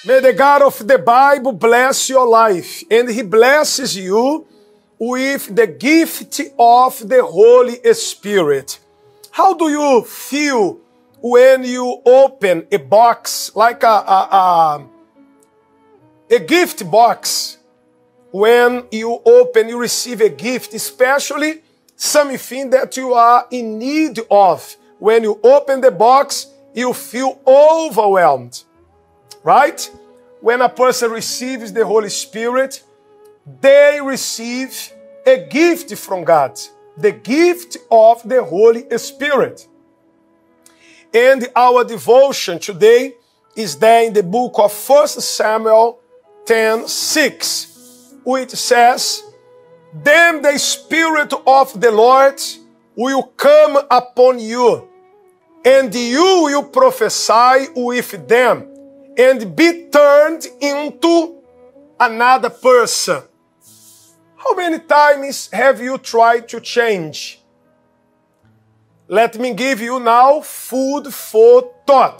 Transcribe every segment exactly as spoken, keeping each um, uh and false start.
May the God of the Bible bless your life, and He blesses you with the gift of the Holy Spirit. How do you feel when you open a box, like a, a, a, a gift box? When you open, you receive a gift, especially something that you are in need of. When you open the box, you feel overwhelmed, right? When a person receives the Holy Spirit, they receive a gift from God, the gift of the Holy Spirit. And our devotion today is there in the book of First Samuel ten six, which says, "Then the Spirit of the Lord will come upon you, and you will prophesy with them, and be turned into another person." How many times have you tried to change? Let me give you now food for thought.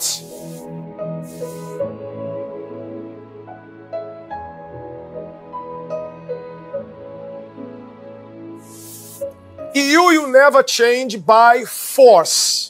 You will never change by force.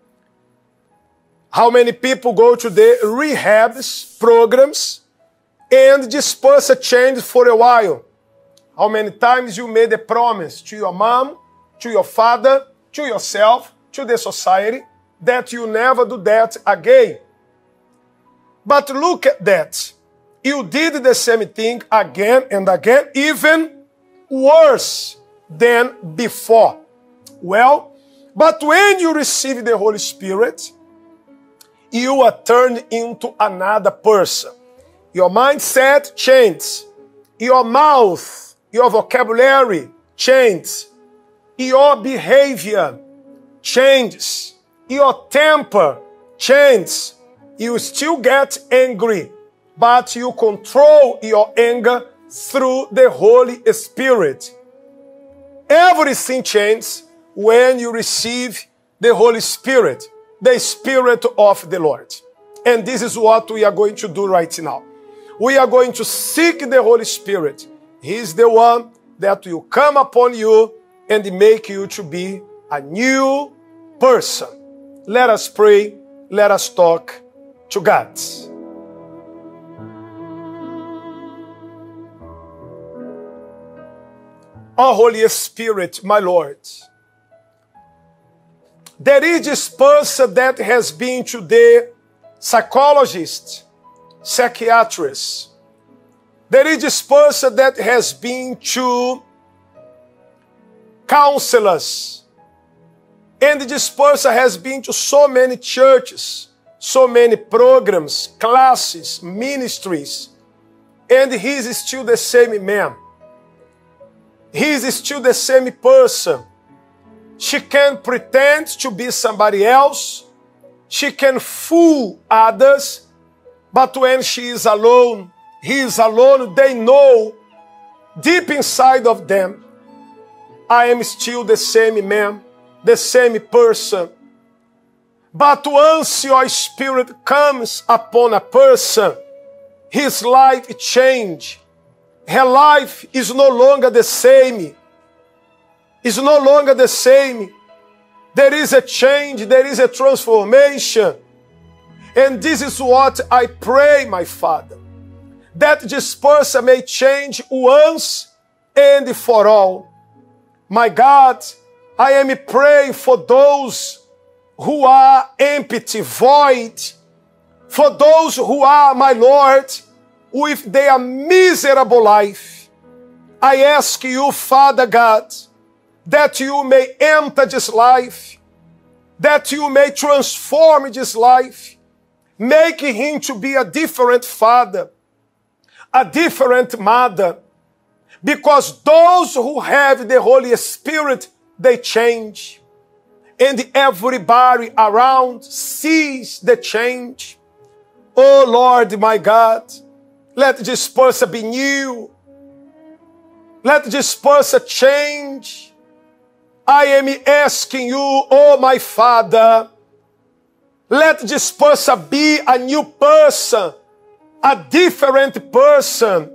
How many people go to the rehabs, programs, and disperse a change for a while? How many times you made a promise to your mom, to your father, to yourself, to the society, that you never do that again? But look at that. You did the same thing again and again, even worse than before. Well, but when you receive the Holy Spirit, you are turned into another person. Your mindset changes. Your mouth, your vocabulary changes. Your behavior changes. Your temper changes. You still get angry, but you control your anger through the Holy Spirit. Everything changes when you receive the Holy Spirit, the Spirit of the Lord. And this is what we are going to do right now. We are going to seek the Holy Spirit. He is the one that will come upon you and make you to be a new person. Let us pray. Let us talk to God. Oh, Holy Spirit, my Lord, there is this person that has been to the psychologist, psychiatrist. There is this person that has been to counselors. And this person has been to so many churches, so many programs, classes, ministries. And he is still the same man. He is still the same person. She can pretend to be somebody else. She can fool others. But when she is alone, he is alone, they know deep inside of them, I am still the same man, the same person. But once your Spirit comes upon a person, his life changes. Her life is no longer the same. Is no longer the same. There is a change, there is a transformation. And this is what I pray, my Father, that this person may change once and for all. My God, I am praying for those who are empty, void, for those who are, my Lord, with their miserable life. I ask you, Father God, that you may enter this life, that you may transform this life, making him to be a different father, a different mother, because those who have the Holy Spirit, they change. And everybody around sees the change. Oh Lord, my God, let this person be new. Let this person change. I am asking you, oh my Father, let this person be a new person a different person.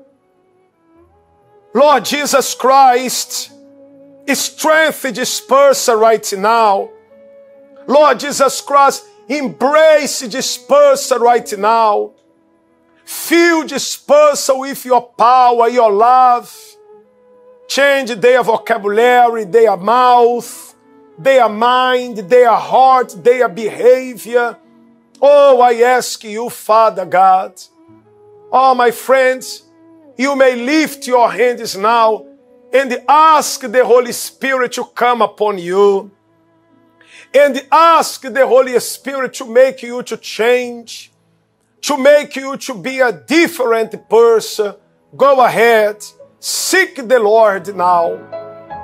Lord Jesus Christ, strengthen this person right now. Lord Jesus Christ, embrace this person right now. Fill this person with your power, your love. Change their vocabulary, their mouth, their mind, their heart, their behavior. Oh, I ask you, Father God. Oh, my friends, you may lift your hands now and ask the Holy Spirit to come upon you. And ask the Holy Spirit to make you to change, to make you to be a different person. Go ahead, seek the Lord now.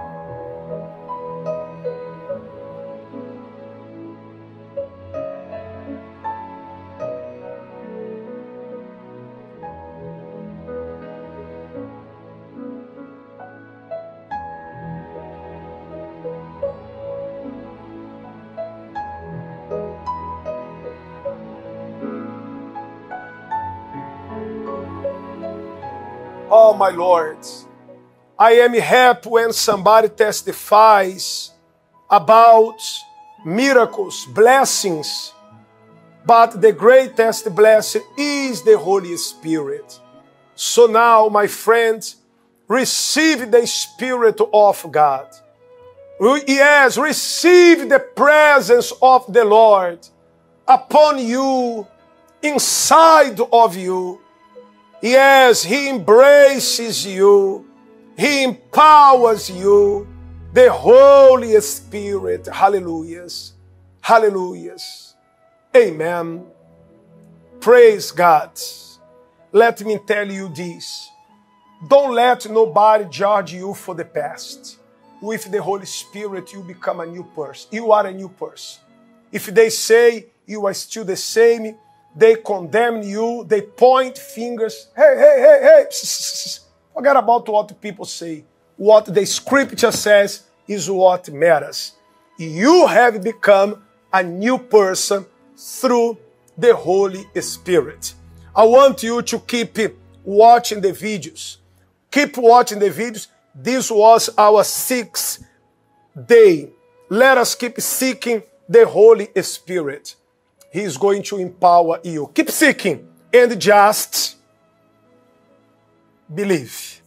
Oh, my Lord, I am happy when somebody testifies about miracles, blessings, but the greatest blessing is the Holy Spirit. So now, my friends, receive the Spirit of God. Yes, receive the presence of the Lord upon you, inside of you. Yes, He embraces you. He empowers you. The Holy Spirit. Hallelujahs. Hallelujahs. Amen. Praise God. Let me tell you this. Don't let nobody judge you for the past. With the Holy Spirit, you become a new person. You are a new person. If they say you are still the same, they condemn you, they point fingers. Hey, hey, hey, hey. Forget about what people say. What the scripture says is what matters. You have become a new person through the Holy Spirit. I want you to keep watching the videos. Keep watching the videos. This was our sixth day. Let us keep seeking the Holy Spirit. He is going to empower you. Keep seeking and just believe.